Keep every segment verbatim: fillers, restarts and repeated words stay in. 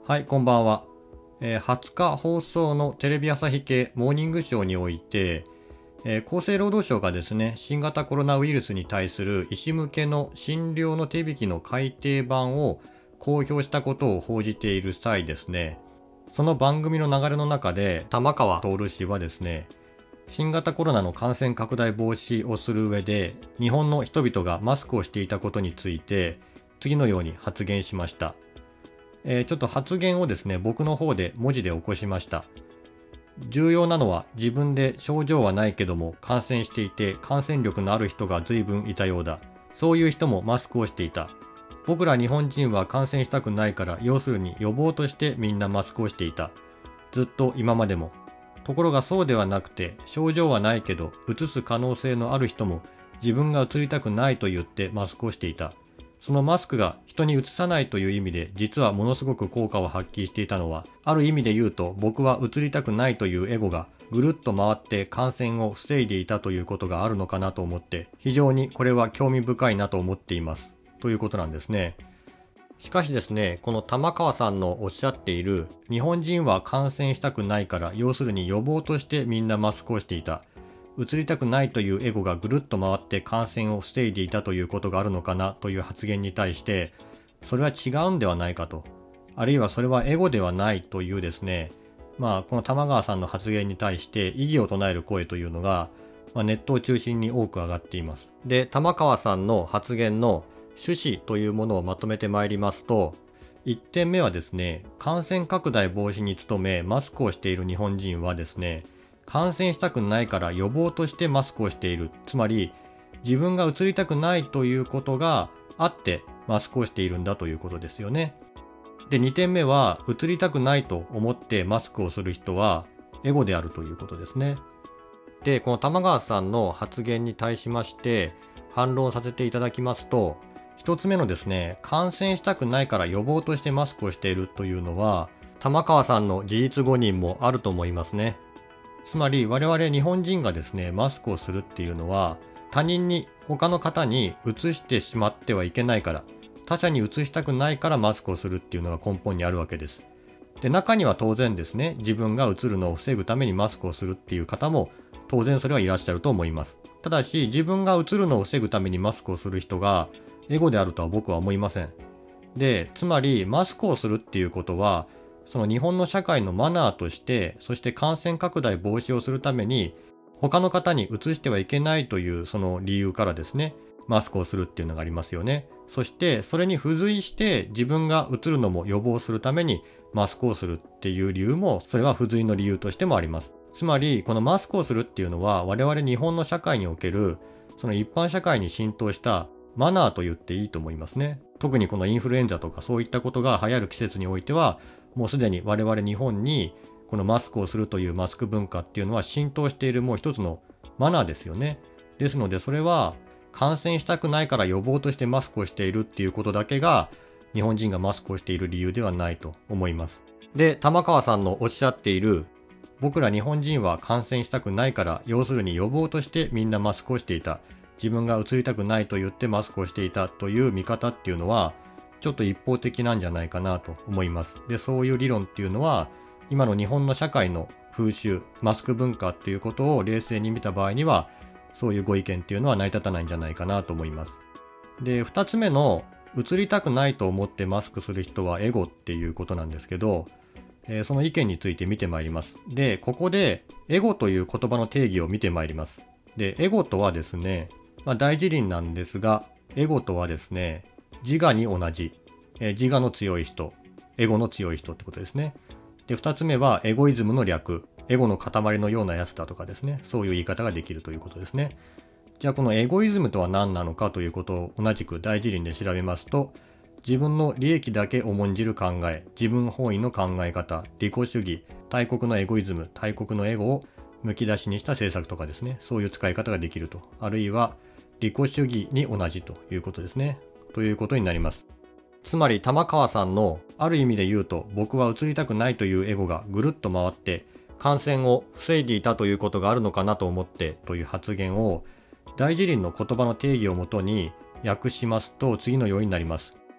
はい、こんばんは。えーはつか放送のテレビ朝日系モーニングショーにおいて、えー厚生労働省がですね、新型コロナウイルスに対する医師向けの診療の手引きの改訂版を公表したことを報じている際ですね、その番組の流れの中で玉川徹氏はですね、新型コロナの感染拡大防止をする上で日本の人々がマスクをしていたことについて次のように発言しました。えーちょっと発言をですね、僕の方で文字で起こしました。重要なのは自分で症状はないけども感染していて感染力のある人が随分いたようだ。そういう人もマスクをしていた。僕ら日本人は感染したくないから要するに予防としてみんなマスクをしていた。ずっと今までも。ところがそうではなくて症状はないけどうつす可能性のある人も自分がうつりたくないと言ってマスクをしていた。そのマスクが人にうつさないという意味で実はものすごく効果を発揮していたのは、ある意味で言うと僕はうつりたくないというエゴがぐるっと回って感染を防いでいたということがあるのかなと思って、非常にこれは興味深いなと思っていますということなんですね。しかしですね、この玉川さんのおっしゃっている日本人は感染したくないから要するに予防としてみんなマスクをしていた、うつりたくないというエゴがぐるっと回って感染を防いでいたということがあるのかなという発言に対して、それは違うんではないかと、あるいはそれはエゴではないというですね、まあこの玉川さんの発言に対して異議を唱える声というのが、まあ、ネットを中心に多く上がっています。で、玉川さんの発言の趣旨というものをまとめてまいりますと、いってんめはですね、感染拡大防止に努めマスクをしている日本人はですね、感染したくないから予防としてマスクをしている。つまり自分がうつりたくないということがあってマスクをしているんだということですよね。で、にてんめはうつりたくないと思ってマスクをする人はエゴであるということですね。で、この玉川さんの発言に対しまして反論させていただきますと、ひとつめのですね、感染したくないから予防としてマスクをしているというのは玉川さんの事実誤認もあると思いますね。つまり我々日本人がですね、マスクをするっていうのは他人に他の方に移してしまってはいけないから、他者に移したくないからマスクをするっていうのが根本にあるわけです。で、中には当然ですね、自分が移るのを防ぐためにマスクをするっていう方も当然それはいらっしゃると思います。ただし自分が移るのを防ぐためにマスクをする人がエゴであるとは僕は思いません。で、つまりマスクをするっていうことはその日本の社会のマナーとして、そして感染拡大防止をするために他の方に移してはいけないというその理由からですね、マスクをするっていうのがありますよね。そしてそれに付随して自分が移るのも予防するためにマスクをするっていう理由も、それは付随の理由としてもあります。つまりこのマスクをするっていうのは我々日本の社会におけるその一般社会に浸透したマナーと言っていいと思いますね。特にこのインフルエンザとかそういったことが流行る季節においてはもうすでに我々日本にこのマスクをするというマスク文化っていうのは浸透しているもう一つのマナーですよね。ですのでそれは感染したくないから予防としてマスクをしているっていうことだけが日本人がマスクをしている理由ではないと思います。で、玉川さんのおっしゃっている僕ら日本人は感染したくないから要するに予防としてみんなマスクをしていた。自分がうつりたくないと言ってマスクをしていたという見方っていうのはちょっと一方的なんじゃないかなと思います。で、そういう理論っていうのは今の日本の社会の風習、マスク文化っていうことを冷静に見た場合にはそういうご意見っていうのは成り立たないんじゃないかなと思います。で、ふたつめのうつりたくないと思ってマスクする人はエゴっていうことなんですけど、えーその意見について見てまいります。で、ここでエゴという言葉の定義を見てまいります。で、エゴとはですね、まあ、大辞林なんですが、エゴとはですね、自我に同じ、えー自我の強い人、エゴの強い人ってことですね。で、ふたつめはエゴイズムの略、エゴの塊のようなやつだとかですね、そういう言い方ができるということですね。じゃあこのエゴイズムとは何なのかということを同じく大辞林で調べますと、自分の利益だけ重んじる考え、自分本位の考え方、利己主義、大国のエゴイズム、大国のエゴをむき出しにした政策とかですね、そういう使い方ができると。あるいは利己主義に同じということですね。ということになります。つまり玉川さんのある意味で言うと僕は移りたくないというエゴがぐるっと回って感染を防いでいたということがあるのかなと思ってという発言を大辞林の言葉の定義をもとに訳しますと次のようになります。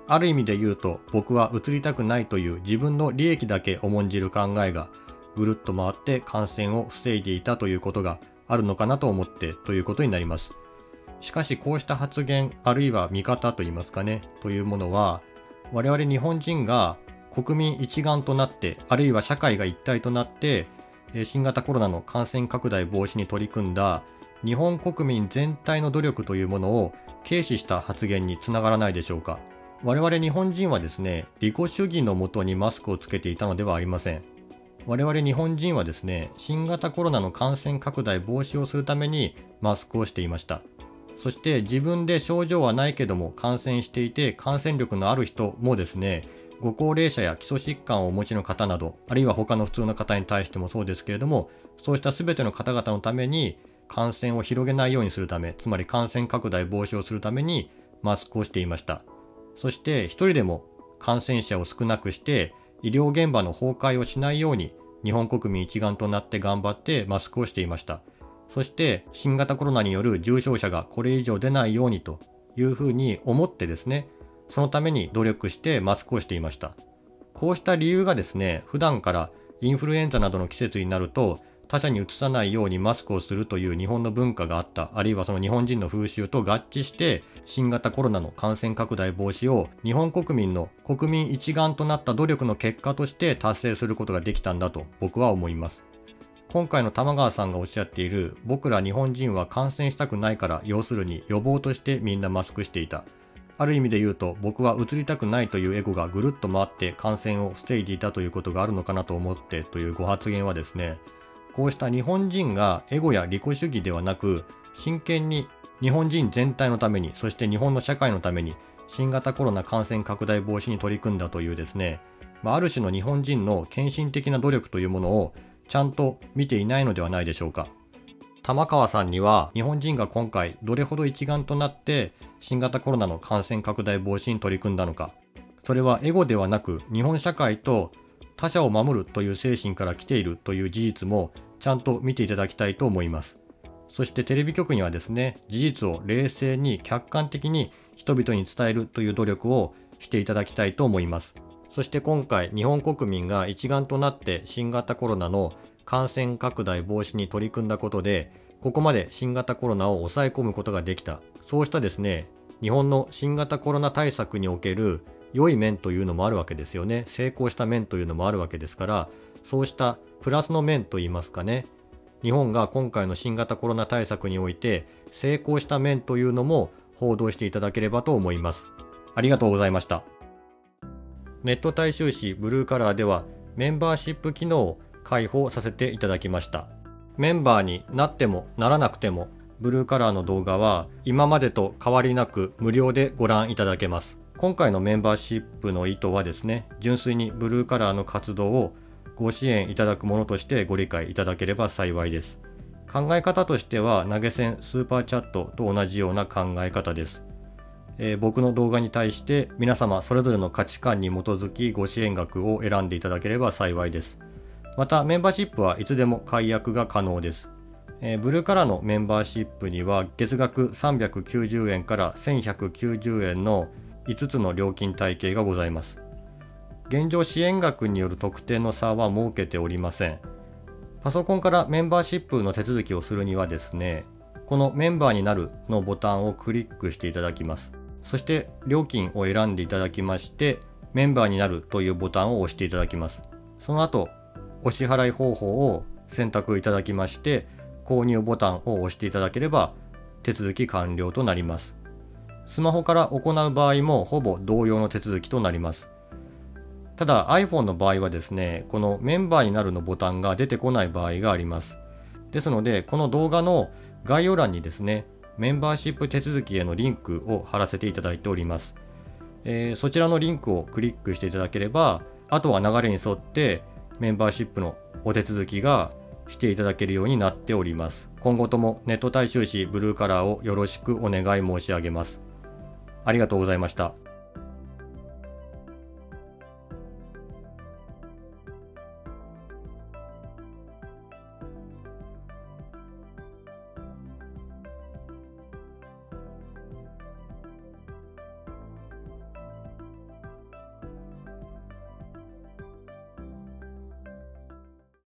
ある意味で言うと、僕は移りたくないという自分の利益だけ重んじる考えがぐるっと回って感染を防いでいたということがあるのかなと思ってということになります。しかしこうした発言、あるいは見方といいますかね、というものは、我々日本人が国民一丸となって、あるいは社会が一体となって、新型コロナの感染拡大防止に取り組んだ日本国民全体の努力というものを軽視した発言につながらないでしょうか。我々日本人はですね、利己主義のもとにマスクをつけていたのではありません。我々日本人はですね、新型コロナの感染拡大防止をするためにマスクをしていました。そして自分で症状はないけども感染していて感染力のある人もですね、ご高齢者や基礎疾患をお持ちの方など、あるいは他の普通の方に対してもそうですけれども、そうした全ての方々のために感染を広げないようにするため、つまり感染拡大防止をするためにマスクをしていました。そして一人でも感染者を少なくして医療現場の崩壊をしないように日本国民一丸となって頑張ってマスクをしていました。そして新型コロナによる重症者がこれ以上出ないようにというふうに思ってですね、そのために努力してマスクをしていました。こうした理由がですね、普段からインフルエンザなどの季節になると他者にうつさないようにマスクをするという日本の文化があった、あるいはその日本人の風習と合致して新型コロナの感染拡大防止を日本国民の国民一丸となった努力の結果として達成することができたんだと僕は思います。今回の玉川さんがおっしゃっている、僕ら日本人は感染したくないから、要するに予防としてみんなマスクしていた。ある意味で言うと、僕は移りたくないというエゴがぐるっと回って感染を防いでいたということがあるのかなと思ってというご発言はですね、こうした日本人がエゴや利己主義ではなく、真剣に日本人全体のために、そして日本の社会のために新型コロナ感染拡大防止に取り組んだというですね、まあ、ある種の日本人の献身的な努力というものをちゃんと見ていないのではないでしょうか。玉川さんには日本人が今回どれほど一丸となって新型コロナの感染拡大防止に取り組んだのか、それはエゴではなく日本社会と他者を守るという精神から来ているという事実もちゃんと見ていただきたいと思います。そしてテレビ局にはですね、事実を冷静に客観的に人々に伝えるという努力をしていただきたいと思います。そして今回日本国民が一丸となって新型コロナの感染拡大防止に取り組んだことで、ここまで新型コロナを抑え込むことができた。そうしたですね、日本の新型コロナ対策における良い面というのもあるわけですよね。成功した面というのもあるわけですから、そうしたプラスの面といいますかね、日本が今回の新型コロナ対策において成功した面というのも報道していただければと思います。ありがとうございました。ネット大衆紙ブルーカラーではメンバーシップ機能を開放させていただきました。メンバーになってもならなくてもブルーカラーの動画は今までと変わりなく無料でご覧いただけます。今回のメンバーシップの意図はですね、純粋にブルーカラーの活動をご支援いただくものとしてご理解いただければ幸いです。考え方としては投げ銭スーパーチャットと同じような考え方です。えー、僕の動画に対して皆様それぞれの価値観に基づきご支援額を選んでいただければ幸いです。またメンバーシップはいつでも解約が可能です。えー、ブルーカラーのメンバーシップには月額さんびゃくきゅうじゅうえんからせんひゃくきゅうじゅうえんのいつつの料金体系がございます。現状支援額による特定の差は設けておりません。パソコンからメンバーシップの手続きをするにはですね、このメンバーになるのボタンをクリックしていただきます。そして料金を選んでいただきまして、メンバーになるというボタンを押していただきます。その後、お支払い方法を選択いただきまして、購入ボタンを押していただければ手続き完了となります。スマホから行う場合もほぼ同様の手続きとなります。ただ iPhone の場合はですね、このメンバーになるのボタンが出てこない場合があります。ですので、この動画の概要欄にですね、メンバーシップ手続きへのリンクを貼らせていただいております。えー、そちらのリンクをクリックしていただければ、あとは流れに沿ってメンバーシップのお手続きがしていただけるようになっております。今後ともネット大衆紙ブルーカラーをよろしくお願い申し上げます。ありがとうございました。